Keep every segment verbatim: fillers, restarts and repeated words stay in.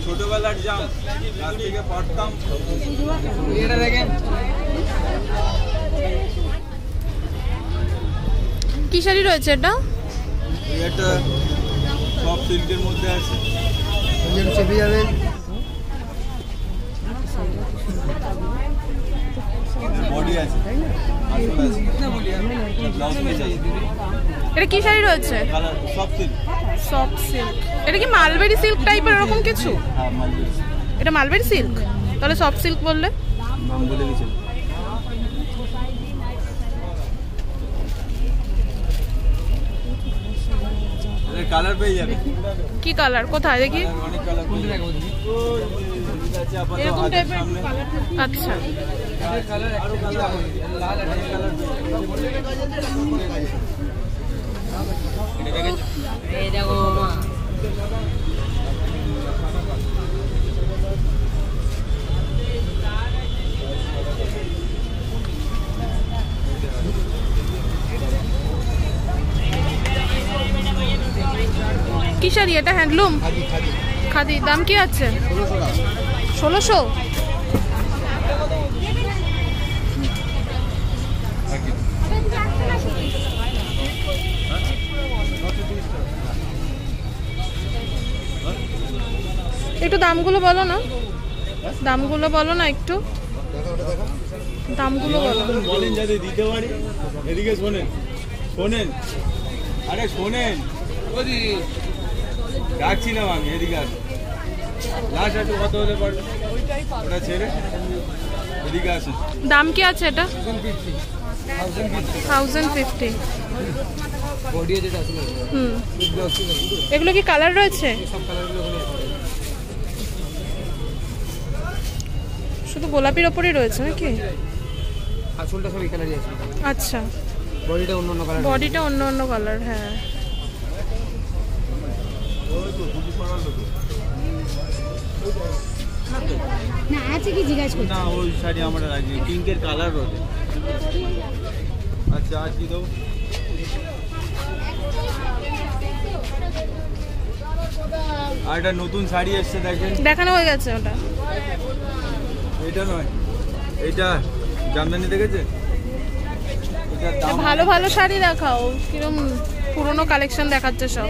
ছোটবেলার জাম ক্লাস থেকে পড়তাম। এটা দেখেন কি শাড়ি রয়েছে এটা? এটা সব সিল্কের মধ্যে আছে। বডি আছে, এটা কি শাড়ি রয়েছে? সব সিল্ক। সব সিল্ক। এটা কি মালবেরি সিল্ক টাইপের এরকম কিছু? হ্যাঁ মালবেরি। এটা মালবেরি সিল্ক, তাহলে সব সিল্ক বললে? নাম বলে গেছিল। এর কালার পেয়ে যাবে। কি কালার? কোথায় দেখি? অনেক কালার পেয়ে যাবে। এরকম টাইপের কালার। আচ্ছা কালার আরো কালার লাল আর কালার এটা দেখেন। এই দেখো মা কি শাড়ি এটা? হ্যান্ডলুম খাদি। দাম কি আছে? ষোলোশো। একটু দামগুলো বলো না, দামগুলো বলো না একটু, দামগুলো বলো। বলেন যাতে দিতে পারি। এদিকে শোনেন, শোনেন, আরে শোনেন, ডাকছিলাম আমি, এদিকে আসুন। লাস্ট একটু কত হতে পারবে ওটা ছেড়ে এদিকে আসুন। দাম কি আছে এটা? Thousand fifty. হুম, এগুলো কি কালার রয়েছে? শুধু গোলাপির ওপরই রয়েছে নাকি? আসলটা সব এই কালারই আছে। আচ্ছা, বডিটা অন্য অন্য কালার। বডিটা অন্য অন্য কালার। হ্যাঁ, না আছে কি জিজ্ঞাসা করছি না, ওই শাড়ি আমরা রাখি, পিঙ্কের কালার রয়েছে। আচ্ছা, আর কি দেবো? আর একটা নতুন শাড়ি এসছে দেখেন। দেখানো হয়ে গেছে ওটা। এটা নয়, এটা জামদানি দেখেছে? ভালো ভালো শাড়ি দেখাও, কিরম পুরনো কালেকশন দেখাচ্ছে সব।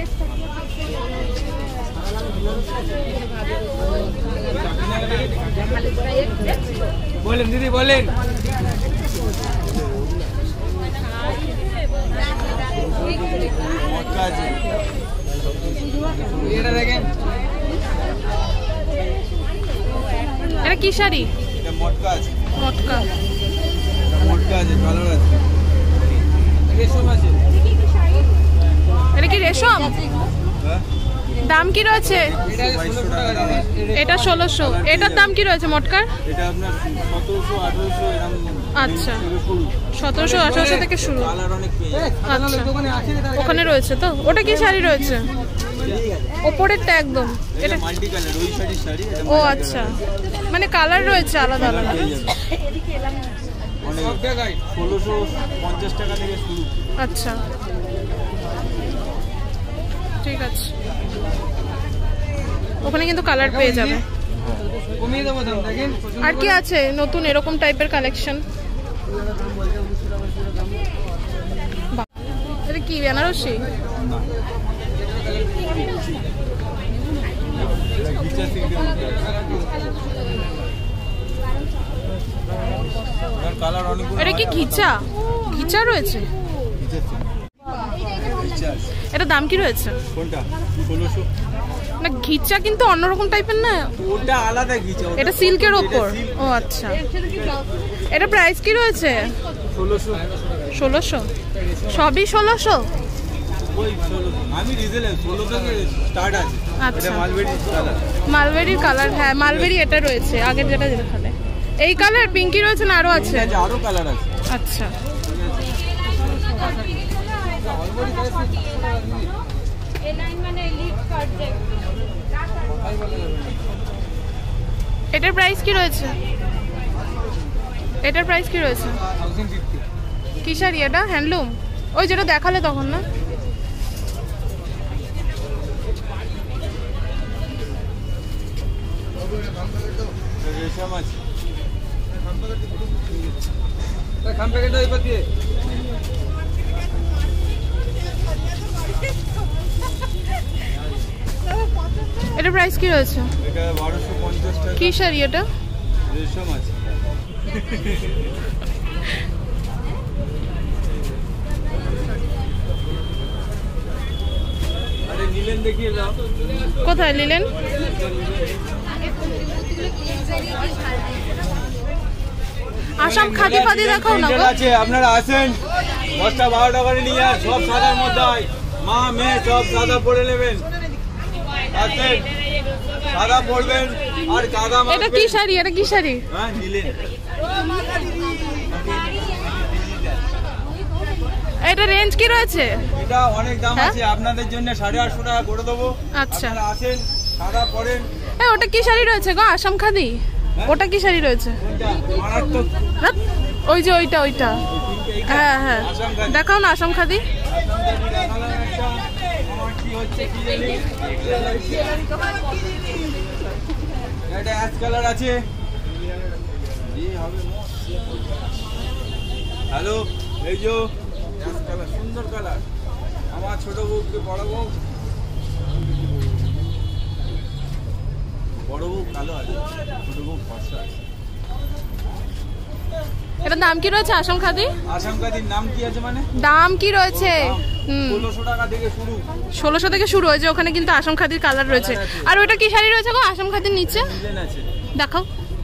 বলেন দিদি বলেন। এটা দেখেন, এটা কি শাড়ি? এটা মটকা আছে। মটকা। মটকা আছে, কালার আছে, রেশম আছে। এটা কি রেশম? হ্যাঁ। দাম কি রয়েছে? এটা ষোলোশো। এটার দাম কি রয়েছে মটকার? এটা আপনার সতেরোশো আঠারোশো এরকম। আচ্ছা, সতেরোশো আঠারোশো থেকে শুরু। কালার অনেক পেয়ে আচ্ছা, ওখানে রয়েছে তো। ওটা কি শাড়ি রয়েছে? ওপরেরটা একদম। এটা মাল্টি কালার, ওই শাড়ির শাড়ি। ও আচ্ছা, মানে কালার রয়েছে আলাদা আলাদা। সব জায়গায় ষোলোশো পঞ্চাশ টাকা থেকে শুরু। আচ্ছা, ঠিক আছে, ওখানে কিন্তু কালার পেয়ে যাবে। কমিয়ে দেবো দাম। দেখেন আর কি আছে নতুন এরকম টাইপের কালেকশন? এটা কি বেনারসি? এটা কি ঘিচা? ঘিচা রয়েছে? এটা দাম কি রয়েছে? কোনটা? ষোলোশো। না, ঘিচা কিন্তু অন্যরকম টাইপের না? ওটা আলাদা ঘিচা। এটা সিল্কের ওপর। ও আচ্ছা, এটা প্রাইস কি রয়েছে? ষোলোশো। ষোলোশো? সবই ষোলোশো? ওই ষোলোশো, আমি রিজেলে ষোলোশো থেকে স্টার্ট আছে। আচ্ছা, মালবেরি কালার। মালবেরির কালার। হ্যাঁ, মালবেরি এটা রয়েছে, আগের যেটা দেখালে। এই কালার পিঙ্কি রয়েছে না আরো আছে? আরো কালার আছে। আচ্ছা, এটার প্রাইস কি রয়েছে? এটার প্রাইস কি রয়েছে? কি শাড়ি এটা? হ্যান্ডলুম? ওই যেটা দেখালে তখন না? রেশম আছে। খাম প্যাকেটটা এবার দিয়ে এটা প্রাইস কি রয়েছে? এটা বারোশো পঞ্চাশ টাকা। কি শাড়ি এটা? রেশম আছে। আরে নিলেন দেখিয়ে দাও। কোথায় নিলেন? আসাম খাদি ফাদি দেখাও না গো। আছে আপনারা আসেন, দশটা বারোটা করে নিয়ে আর সব সাদার মধ্যে হয়, মা মেয়ে সব সাদা পরে নেবেন, আসেন সাদা পরবেন আর কাদা মাখবেন। এটা কি শাড়ি? এটা কি শাড়ি? হ্যাঁ নিলেন। এটা রেঞ্জ কি রয়েছে? এটা অনেক দাম হ্যাঁ? আছে, আপনাদের জন্য সাড়ে আটশো টাকা করে দেবো। আচ্ছা। আপনারা আসেন, সাদা পরেন। এ ওটা কি শাড়ি রয়েছে গো? আসাম খাদি? ওটা কি শাড়ি রয়েছে? কোনটা? মারাত্মক। হ্যাঁ? ওই যে ওইটা ওইটা। হ্যাঁ হ্যাঁ আসাম খাদি। দেখাও না আসাম খাদি। দেখালাম একটা, আমার কি হচ্ছে কি জানি। এটা অ্যাশ কালার আছে। হ্যালো, এই যে অ্যাশ কালার, সুন্দর কালার। আমার ছোট বউকে বড় বউ, বড় বউ কালো আছে, ছোট বউ ফর্সা আছে। এটার দাম কি রয়েছে আসাম খাদি? আসাম কাদির নাম কি আছে মানে? দাম কি রয়েছে? হুম ষোলোশো টাকা থেকে শুরু। ষোলোশো থেকে শুরু হয়েছে। ওখানে কিন্তু আসাম খাদির কালার রয়েছে। আর ওটা কি শাড়ি রয়েছে গো আসাম খাদির নিচে? ডিজাইন আছে। দেখাও।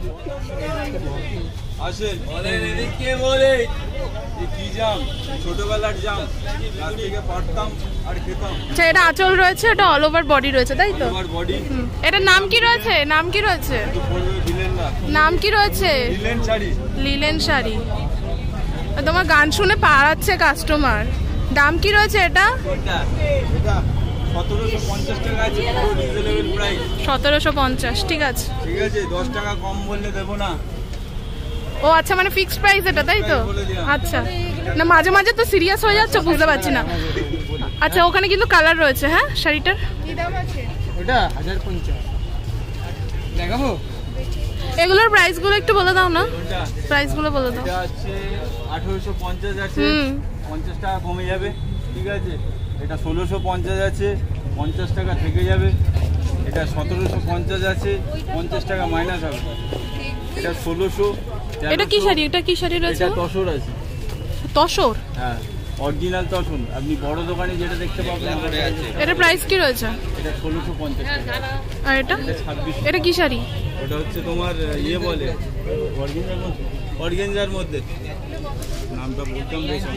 আসেন, এদিকে বলে এই কি জাম, ছোটবেলার জাম, গাছ থেকে পারতাম আর খেতাম। আচ্ছা এটা আঁচল রয়েছে, এটা অল ওভার বডি রয়েছে তাই তো? আমার বডি হুম। এটার নাম কি রয়েছে? নাম কি রয়েছে? পড়বে দিলেন না। নাম কি রয়েছে? দিলেন শাড়ি। লিলেন শাড়ি। তোমার গান শুনে পাড়াচ্ছে কাস্টমার। দাম কি রয়েছে এটা? এটা এটা সতেরোশো পঞ্চাশ টাকা আছে, পুরো রিজনেবল প্রাইস। সতেরোশো পঞ্চাশ। ঠিক আছে ঠিক আছে, দশ টাকা কম বললে দেবো না। ও আচ্ছা, মানে ফিক্সড প্রাইস এটা তাই তো? বলে দিলাম। আচ্ছা, না মাঝে মাঝে তো সিরিয়াস হয়ে যাচ্ছে, বুঝতে পারছি না। আচ্ছা ওখানে কিন্তু কালার রয়েছে। হ্যাঁ শাড়িটার ওটা হাজার পঞ্চাশ দেখাবো। এগুলোর প্রাইস গুলো একটু বলে দাও না, কোনটা? প্রাইস গুলো বলে দাও। এটা আছে আঠেরোশো পঞ্চাশ আছে, হুম। পঞ্চাশ টাকা কমে যাবে। ঠিক আছে, এটা ষোলোশো পঞ্চাশ আছে, পঞ্চাশ টাকা থেকে যাবে। এটা সতেরোশো পঞ্চাশ আছে, পঞ্চাশ টাকা মাইনাস হবে। এটা ষোলোশো। এটা কি শাড়ি? এটা কি শাড়ি রয়েছে? এটা তসর আছে। তসর? হ্যাঁ, অরিজিনাল তসর। আপনি বড় দোকানে যেটা দেখতে পাবেন আছে। এটা প্রাইস কি রয়েছে? এটা ষোলোশো পঞ্চাশ টাকা। আর এটা? এটা ছাব্বিশ। এটা কি শাড়ি? ওটা হচ্ছে তোমার ইয়ে বলে অর্গেঞ্জার মধ্যে, অর্গেঞ্জার মধ্যে নামটা বলতাম রেশম।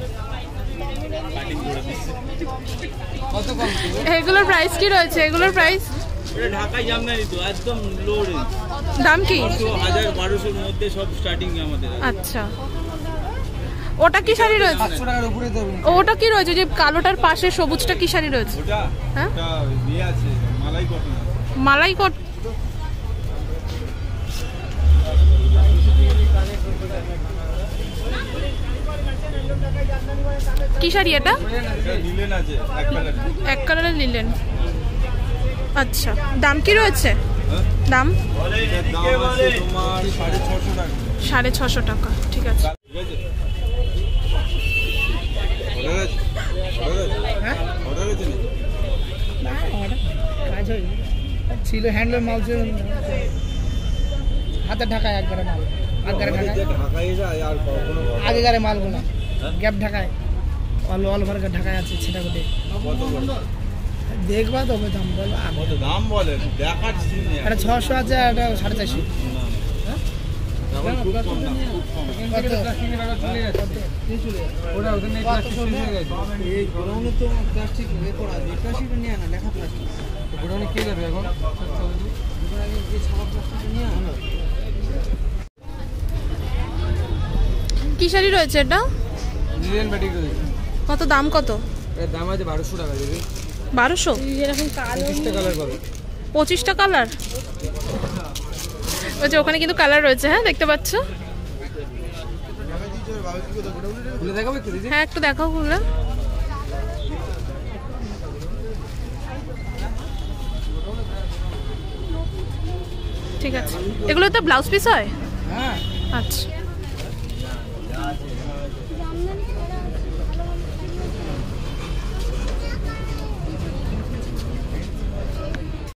কত কম? এগুলোর প্রাইস কি রয়েছে? এগুলোর প্রাইস? এটা ঢাকায় জামদানি তো, একদম লো রেঞ্জ। দাম কি? পাঁচশো হাজার বারোশোর মধ্যে সব স্টার্টিং আমাদের আছে। আচ্ছা ওটা কি শাড়ি রয়েছে? সাতশো টাকার উপরে দেবো। ওটা কি রয়েছে যে কালোটার পাশে সবুজটা কি শাড়ি রয়েছে? ওটা হ্যাঁ? ওটা ইয়ে আছে, মালাই কটন আছে। মালাই কট। কি শাড়ি এটা? এটা লিলেন আছে এক কালার। এক কালারের নিলেন। আচ্ছা দাম কি রয়েছে? দাম এটার দাম আছে তোমার সাড়ে ছশো টাকা। সাড়ে ছশো টাকা। ঠিক আছে। ঠিক আছে, অর্ডার আছে? অর্ডার আছে? হ্যাঁ অর্ডার আছে নাকি? কাজ হয়নি, ছিল হ্যান্ডলুম মাল ছিল, হাতে ঢাকায় একবারে মাল, আগের ঢাকায় ঢাকায় যায় আর কখনো আগেকারে মালগুলো গ্যাপ ঢাকায় অল অল ভার ঢাকায় আছে, সেটা কোথায় কত বলে? দেখবা তবে দাম বলো। কত দাম বলেন, দেখার সিন নেই। এটা ছশো আছে, এটা সাড়ে চারশো। এখন খুব কম দাম, খুব কম। এই গোডাউনে তো প্লাস্টিক এ করা, প্লাস্টিকটা নিয়ে না, লেখা প্লাস্টিক গোডাউনে কে যাবে এখন? কি শাড়ি রয়েছে এটা? লিলেন বাটিক রয়েছে। কত দাম? কত? এর দাম আছে বারোশো টাকা দিবি। বারোশো? পঁচিশটা কালার পাবে। পঁচিশটা কালার? ওই যে ওখানে কিন্তু কালার রয়েছে। হ্যাঁ দেখতে পাচ্ছ? খুলে দেখাবে তো দিদি? হ্যাঁ একটু দেখাও খুলে। ঠিক আছে, এগুলো তো ব্লাউজ পিস হয়? হ্যাঁ আচ্ছা।